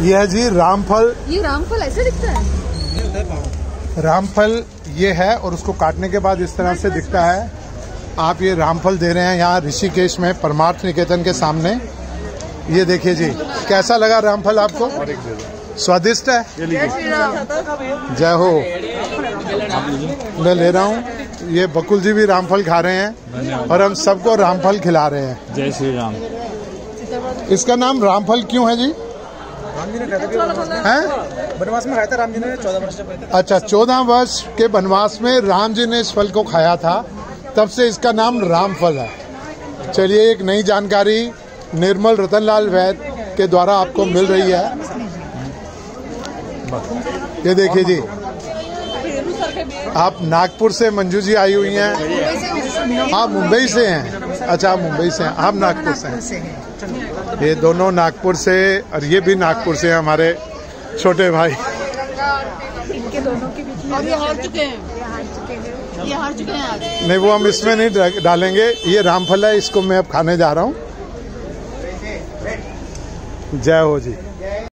ये है जी रामफल। ये रामफल ऐसे दिखता है? रामफल ये है और उसको काटने के बाद इस तरह से दिखता है। आप ये रामफल दे रहे हैं यहाँ ऋषिकेश में परमार्थ निकेतन के सामने। ये देखिए जी, कैसा लगा रामफल आपको? स्वादिष्ट है? जय हो। मैं ले रहा हूँ। ये बकुल जी भी रामफल खा रहे हैं और हम सबको रामफल खिला रहे हैं। जय श्री राम। इसका नाम रामफल क्यों है जी? राम जी ने खाया था बनवास में, खाया था राम जी ने 14 वर्ष पहले। अच्छा, 14 वर्ष के बनवास में राम जी ने इस फल को खाया था, तब से इसका नाम रामफल है। चलिए, एक नई जानकारी निर्मल रतनलाल वैद्य के द्वारा आपको मिल रही है। ये देखिए जी, आप नागपुर से मंजू जी आई हुई हैं। आप मुंबई से हैं? अच्छा, मुंबई से हैं, आप नागपुर से हैं। ये दोनों नागपुर से और ये भी नागपुर से हैं, हमारे छोटे भाई। इनके दोनों के बीच में ये हार चुके हैं। ये हार चुके हैं आज। नहीं, वो हम इसमें नहीं डालेंगे। ये रामफल है, इसको मैं अब खाने जा रहा हूँ। जय हो जी।